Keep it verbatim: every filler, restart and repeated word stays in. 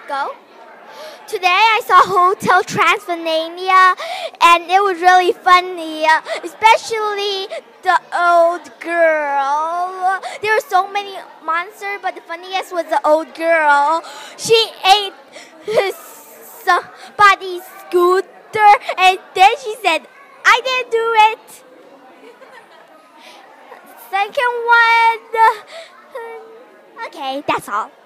go. Today I saw Hotel Transylvania, and it was really funny, uh, especially the old girl. There were so many monsters, but the funniest was the old girl. She ate somebody's scooter, and then she said, "I didn't do it." Second one. Okay, that's all.